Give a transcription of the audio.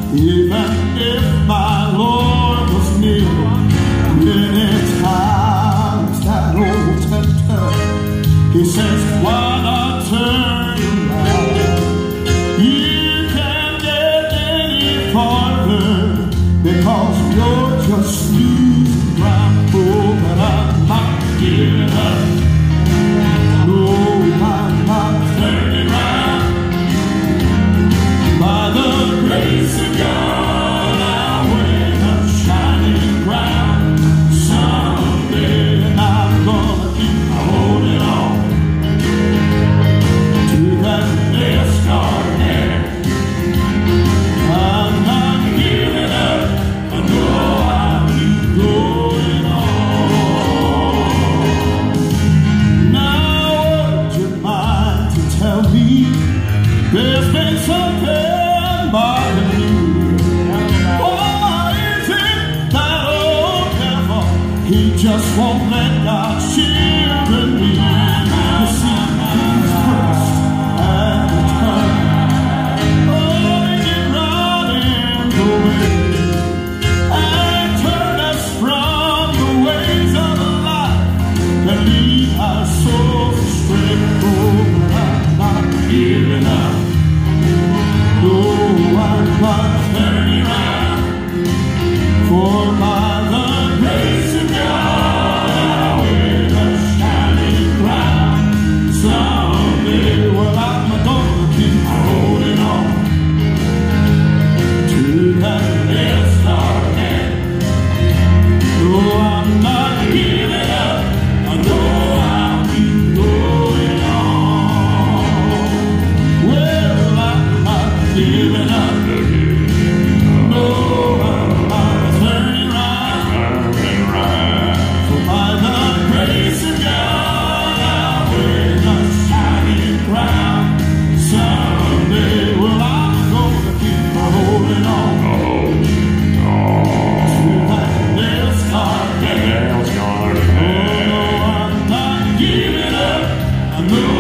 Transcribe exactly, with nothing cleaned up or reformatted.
Even if my Lord was near, many times that old tempter, he says, why not turn around? You can't get any farther because you're just losing ground. Oh, but I'm not giving up. No, I'm not turning around. By the grace of God, I win a shining crown. Someday I'm gonna keep holding on to that NASCAR hand. I'm not giving up, I know I'll be going on. Now would you mind to tell me there's been something bothering you? Why is it that old devil, he just won't let God shield in me? You see, he's first and return. Oh, he can run in the way and turn us from the ways of life that lead our souls astray. Oh, but I'm not giving up. Oh, I'm not turning around, for by the grace of God, I win a shining crown. Someday, well, I'm gonna keep holding on to that NASCAR hand. Oh, I'm not giving up, I know I'll keep going on. Well, I'm not giving up. No, I'm not turning around. For by the grace of God, I win a shining crown. Someday, well, I'm gonna keep holding on to that NASCAR hand. Oh, no, I'm not giving up. I know